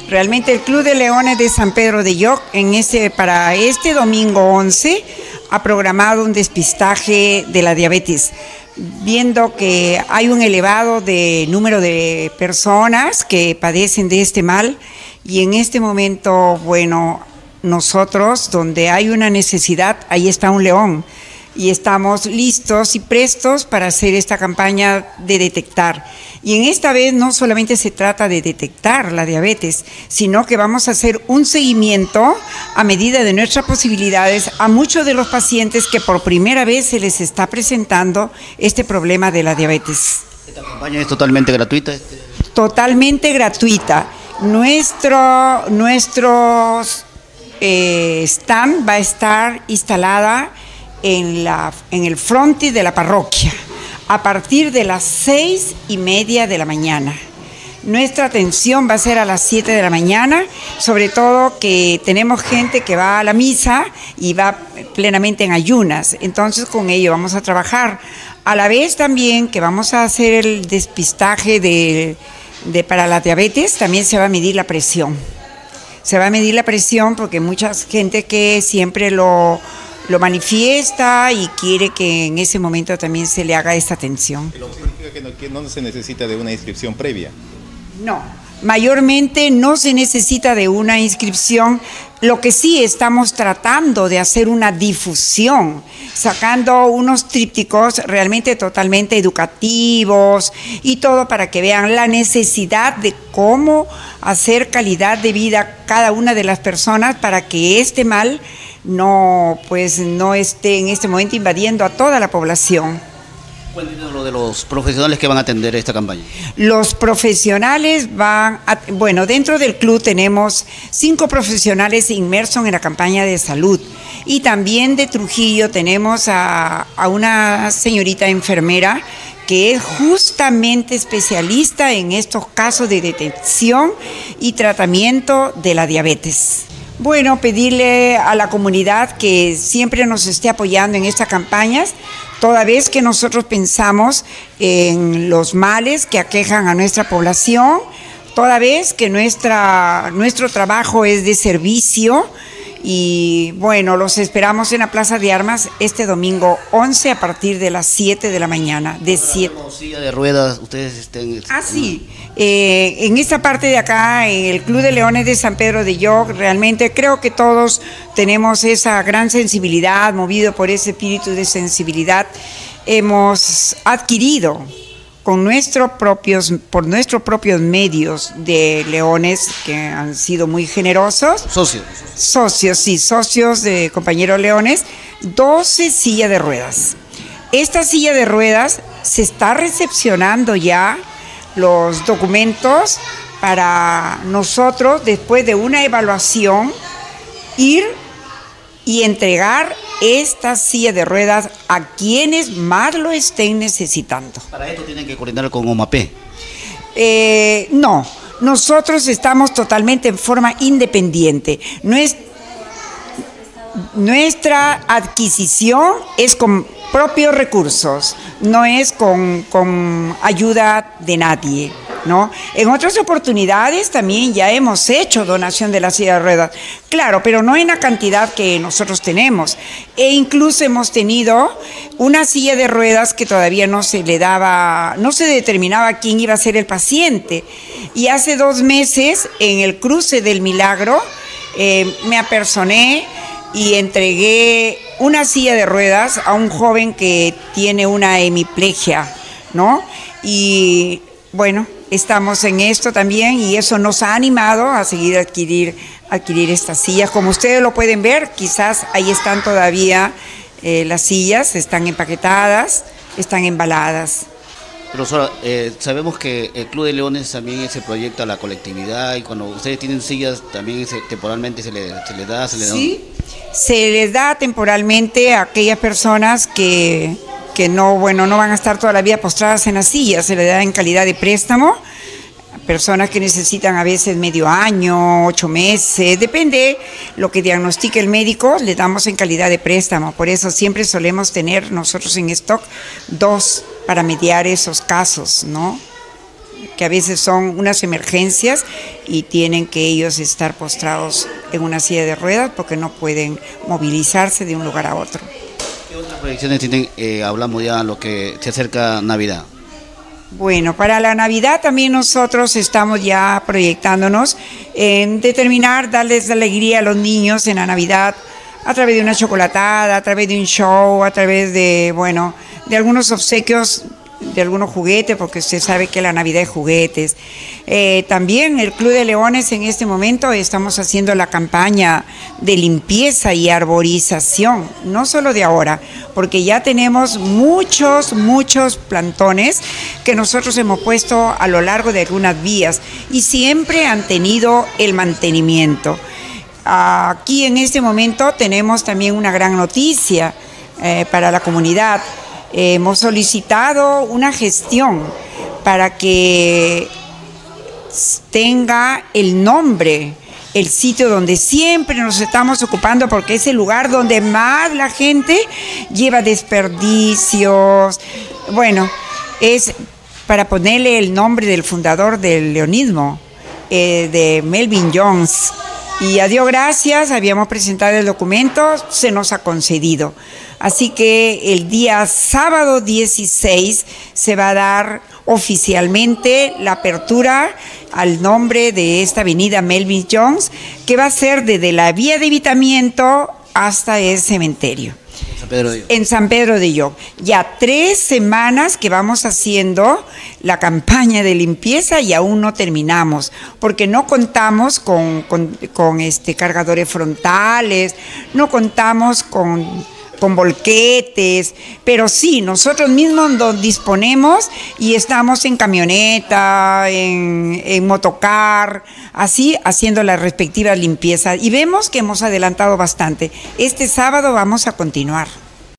Realmente el Club de Leones de San Pedro de Yoc para este domingo 11 ha programado un despistaje de la diabetes, viendo que hay un elevado número de personas que padecen de este mal, y en este momento, bueno, nosotros, donde hay una necesidad, ahí está un león, y estamos listos y prestos para hacer esta campaña de detectar. Y en esta vez no solamente se trata de detectar la diabetes, sino que vamos a hacer un seguimiento a medida de nuestras posibilidades a muchos de los pacientes que por primera vez se les está presentando este problema de la diabetes. ¿Esta campaña es totalmente gratuita? Totalmente gratuita. Nuestro stand va a estar instalada en el frontis de la parroquia a partir de las 6:30 de la mañana. Nuestra atención va a ser a las 7 de la mañana, sobre todo que tenemos gente que va a la misa y va plenamente en ayunas, entonces con ello vamos a trabajar. A la vez también que vamos a hacer el despistaje para la diabetes, también se va a medir la presión. Se va a medir la presión porque mucha gente que siempre lo manifiesta y quiere que en ese momento también se le haga esta atención. ¿Pero significa que no se necesita de una inscripción previa? No, mayormente no se necesita de una inscripción. Lo que sí estamos tratando de hacer una difusión, sacando unos trípticos realmente totalmente educativos y todo para que vean la necesidad de cómo hacer calidad de vida cada una de las personas para que este mal no esté en este momento invadiendo a toda la población. Cuéntenos lo de los profesionales que van a atender esta campaña. Los profesionales dentro del club tenemos 5 profesionales inmersos en la campaña de salud, y también de Trujillo tenemos a una señorita enfermera que es justamente especialista en estos casos de detección y tratamiento de la diabetes. Bueno, pedirle a la comunidad que siempre nos esté apoyando en estas campañas, toda vez que nosotros pensamos en los males que aquejan a nuestra población, toda vez que nuestro trabajo es de servicio. Y bueno, los esperamos en la Plaza de Armas este domingo 11 a partir de las 7 de la mañana. Silla de ruedas, ustedes estén... Sí. En esta parte de acá, en el Club de Leones de San Pedro de Yoc, realmente creo que todos tenemos esa gran sensibilidad, movido por ese espíritu de sensibilidad. Hemos adquirido por nuestros propios medios de leones, que han sido muy generosos. Socios de compañeros leones, 12 sillas de ruedas. Esta silla de ruedas se está recepcionando ya los documentos para nosotros, después de una evaluación, ir y entregar esta silla de ruedas a quienes más lo estén necesitando. ¿Para esto tienen que coordinar con OMAPE? No, nosotros estamos totalmente en forma independiente. Nuestra adquisición es con propios recursos, no es con ayuda de nadie, ¿no? En otras oportunidades también ya hemos hecho donación de la silla de ruedas, claro, pero no en la cantidad que nosotros tenemos. E incluso hemos tenido una silla de ruedas que todavía no se determinaba quién iba a ser el paciente. Y hace 2 meses, en el cruce del Milagro, me apersoné y entregué una silla de ruedas a un joven que tiene una hemiplegia, ¿no? Y bueno, estamos en esto también, y eso nos ha animado a seguir adquirir estas sillas. Como ustedes lo pueden ver, quizás ahí están todavía las sillas, están empaquetadas, están embaladas. Profesora, sabemos que el Club de Leones también se proyecta a la colectividad, y cuando ustedes tienen sillas también temporalmente se les da. Sí, se les da temporalmente a aquellas personas que no van a estar toda la vida postradas en las sillas. Se les da en calidad de préstamo a personas que necesitan a veces medio año, 8 meses, depende lo que diagnostique el médico, le damos en calidad de préstamo. Por eso siempre solemos tener nosotros en stock 2 para mediar esos casos, ¿no? que a veces son unas emergencias y tienen que ellos estar postrados en una silla de ruedas porque no pueden movilizarse de un lugar a otro. ¿Qué otras proyecciones tienen? Hablamos ya lo que se acerca Navidad. Bueno, para la Navidad también nosotros estamos ya proyectándonos en determinar, darles alegría a los niños en la Navidad a través de una chocolatada, a través de un show, a través de, bueno, de algunos obsequios, de algunos juguetes, porque usted sabe que la Navidad es juguetes. También el Club de Leones en este momento estamos haciendo la campaña de limpieza y arborización, no solo de ahora, porque ya tenemos muchos plantones que nosotros hemos puesto a lo largo de algunas vías y siempre han tenido el mantenimiento. Aquí en este momento tenemos también una gran noticia para la comunidad. Hemos solicitado una gestión para que tenga el nombre, el sitio donde siempre nos estamos ocupando, porque es el lugar donde más la gente lleva desperdicios. Bueno, es para ponerle el nombre del fundador del leonismo, de Melvin Jones. Y a Dios gracias, habíamos presentado el documento, se nos ha concedido. Así que el día sábado 16 se va a dar oficialmente la apertura al nombre de esta avenida Melvin Jones, que va a ser desde la vía de evitamiento hasta el cementerio. En San Pedro de Lloc. Ya 3 semanas que vamos haciendo la campaña de limpieza y aún no terminamos, porque no contamos con cargadores frontales, no contamos con volquetes, pero sí, nosotros mismos nos disponemos y estamos en camioneta, en motocar, así haciendo las respectivas limpiezas y vemos que hemos adelantado bastante. Este sábado vamos a continuar.